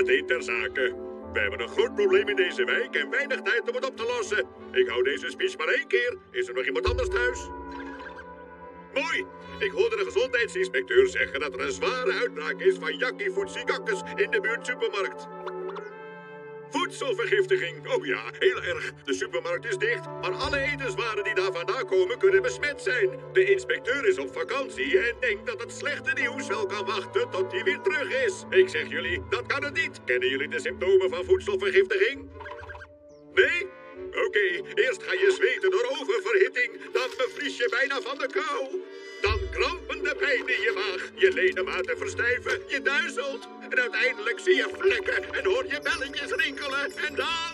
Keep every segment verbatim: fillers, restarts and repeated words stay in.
meteen ter zake. We hebben een groot probleem in deze wijk en weinig tijd om het op te lossen. Ik hou deze speech maar één keer. Is er nog iemand anders thuis? Mooi. Ik hoorde de gezondheidsinspecteur zeggen dat er een zware uitbraak is van Jackie Foetsie-Kakkes in de buurtsupermarkt. Voedselvergiftiging. Oh ja, heel erg. De supermarkt is dicht, maar alle etenswaren die daar vandaan komen kunnen besmet zijn. De inspecteur is op vakantie en denkt dat het slechte nieuws wel kan wachten tot hij weer terug is. Ik zeg jullie, dat kan het niet. Kennen jullie de symptomen van voedselvergiftiging? Nee? Oké, okay, eerst ga je zweten door oververhitting, dan bevries je bijna van de kou. Dan krampende pijn in je maag, je ledematen verstijven, je duizelt. En uiteindelijk zie je vlekken en hoor je belletjes rinkelen en dan...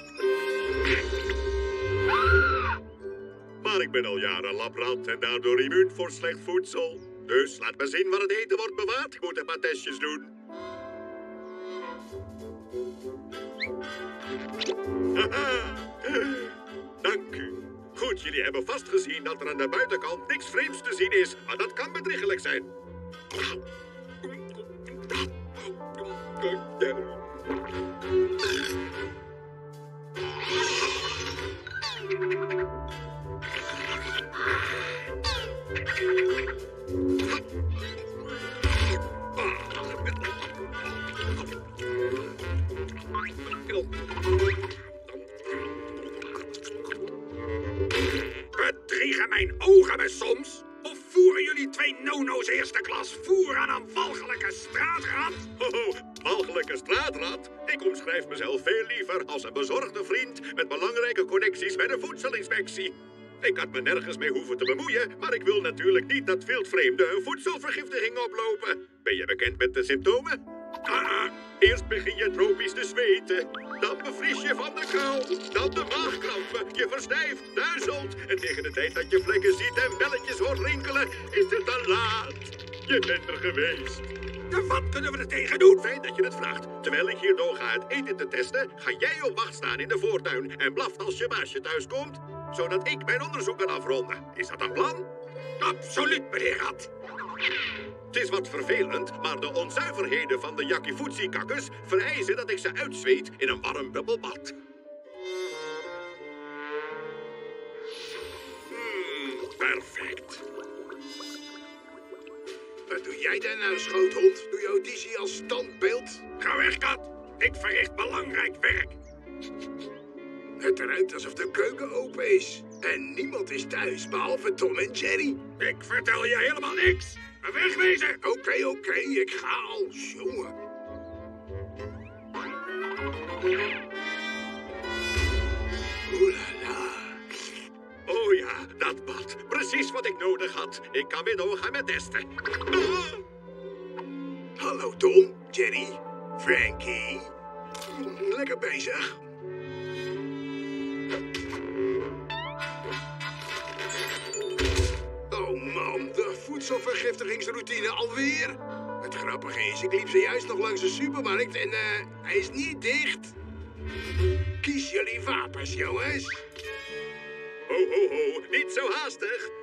Maar ik ben al jaren labrat en daardoor immuun voor slecht voedsel. Dus laat me zien waar het eten wordt bewaard. Ik moet een paar testjes doen. Haha, dank u. Goed, jullie hebben vast gezien dat er aan de buitenkant niks vreemds te zien is. Maar dat kan bedriegelijk zijn. Bedriegen mijn ogen me soms? Of voeren jullie twee nono's eerste klas voer aan een walgelijke straatrat? Ho, walgelijke straatrat? Ik omschrijf mezelf veel liever als een bezorgde vriend met belangrijke connecties bij de voedselinspectie. Ik had me nergens mee hoeven te bemoeien, maar ik wil natuurlijk niet dat wildvreemden een voedselvergiftiging oplopen. Ben je bekend met de symptomen? Ah, eerst begin je tropisch te zweten, dan bevries je van de kou, dan de maagkrampen, je verstijft, duizelt en tegen de tijd dat je vlekken ziet en belletjes hoort rinkelen, is het te laat. Je bent er geweest. En wat kunnen we er tegen doen? Fijn dat je het vraagt. Terwijl ik hier doorga het eten te testen, ga jij op wacht staan in de voortuin en blaft als je baasje thuis komt, zodat ik mijn onderzoek kan afronden. Is dat een plan? Absoluut, meneer Rat. Het is wat vervelend, maar de onzuiverheden van de Jackie Foetsie-Kakkes vereisen dat ik ze uitzweet in een warm bubbelbad. Hmm, perfect. Wat doe jij daar nou, schoothond? Doe je auditie als standbeeld? Ga weg, kat. Ik verricht belangrijk werk. Het ruikt alsof de keuken open is. En niemand is thuis, behalve Tom en Jerry. Ik vertel je helemaal niks. Wegwezen! Oké, okay, oké, okay, ik ga al, jongen. Oelala. Oh ja, dat bad. Precies wat ik nodig had. Ik kan weer doorgaan met testen. Ah. Hallo Tom, Jerry, Frankie. Lekker bezig. Oh man, de voedselvergiftigingsroutine alweer. Het grappige is, ik liep zojuist nog langs de supermarkt en uh, hij is niet dicht. Kies jullie wapens, jongens. Ho, ho, ho, niet zo haastig.